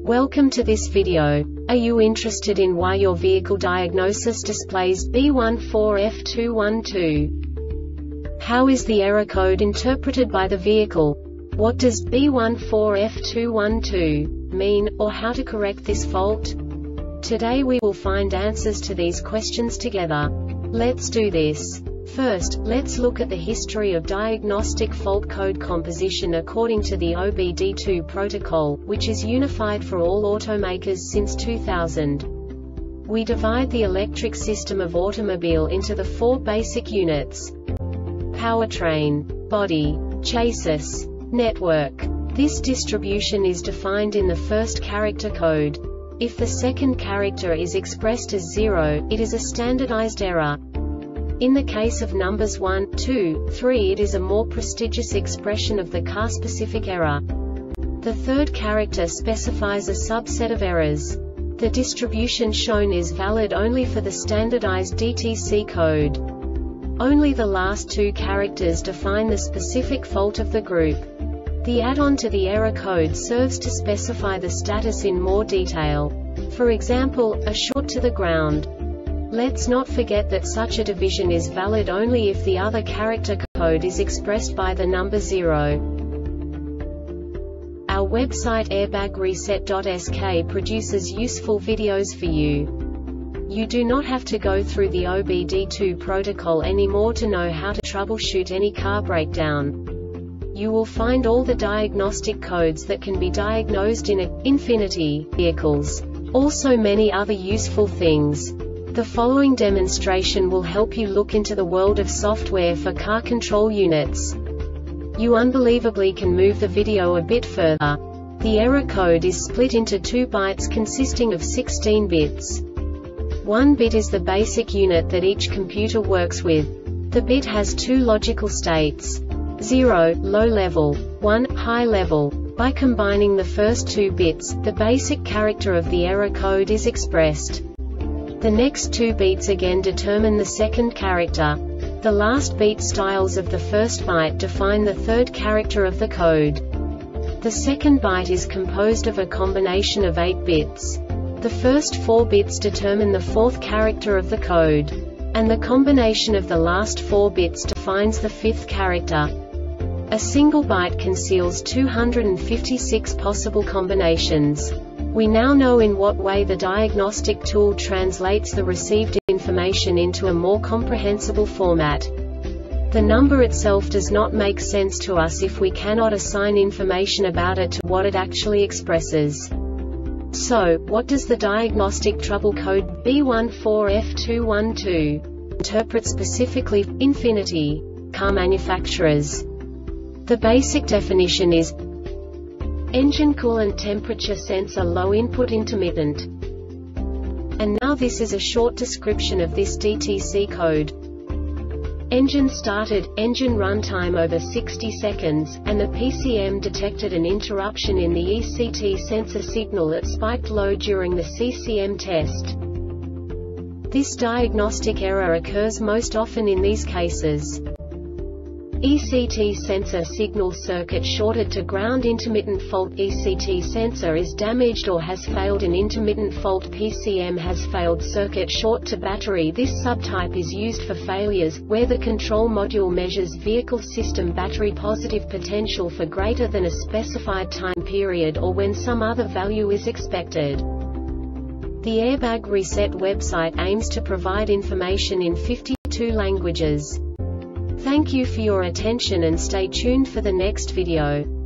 Welcome to this video. Are you interested in why your vehicle diagnosis displays B14F212? How is the error code interpreted by the vehicle? What does B14F212 mean, or how to correct this fault? Today we will find answers to these questions together. Let's do this. First, let's look at the history of diagnostic fault code composition according to the OBD2 protocol, which is unified for all automakers since 2000. We divide the electric system of automobile into the four basic units: powertrain, body, chassis, network. This distribution is defined in the first character code. If the second character is expressed as 0, it is a standardized error. In the case of numbers 1, 2, 3, it is a more prestigious expression of the car-specific error. The third character specifies a subset of errors. The distribution shown is valid only for the standardized DTC code. Only the last two characters define the specific fault of the group. The add-on to the error code serves to specify the status in more detail. For example, a short to the ground. Let's not forget that such a division is valid only if the other character code is expressed by the number 0. Our website airbagreset.sk produces useful videos for you. You do not have to go through the OBD2 protocol anymore to know how to troubleshoot any car breakdown. You will find all the diagnostic codes that can be diagnosed in Infinity vehicles. Also many other useful things. The following demonstration will help you look into the world of software for car control units. You unbelievably can move the video a bit further. The error code is split into 2 bytes consisting of 16 bits. 1 bit is the basic unit that each computer works with. The bit has 2 logical states: 0, low level, 1, high level. By combining the first 2 bits, the basic character of the error code is expressed. The next 2 beats again determine the second character. The last beat styles of the first byte define the third character of the code. The second byte is composed of a combination of 8 bits. The first 4 bits determine the fourth character of the code. And the combination of the last 4 bits defines the fifth character. A single byte conceals 256 possible combinations. We now know in what way the diagnostic tool translates the received information into a more comprehensible format. The number itself does not make sense to us if we cannot assign information about it to what it actually expresses. So, what does the diagnostic trouble code B14F212 interpret specifically for Infinity car manufacturers? The basic definition is engine coolant temperature sensor low input intermittent. And now this is a short description of this DTC code. Engine started, engine runtime over 60 seconds, and the PCM detected an interruption in the ECT sensor signal that spiked low during the CCM test. This diagnostic error occurs most often in these cases: ECT sensor signal circuit shorted to ground, intermittent fault, ECT sensor is damaged or has failed, an intermittent fault, PCM has failed, circuit short to battery. This subtype is used for failures where the control module measures vehicle system battery positive potential for greater than a specified time period or when some other value is expected. The Airbag Reset website aims to provide information in 52 languages. Thank you for your attention and stay tuned for the next video.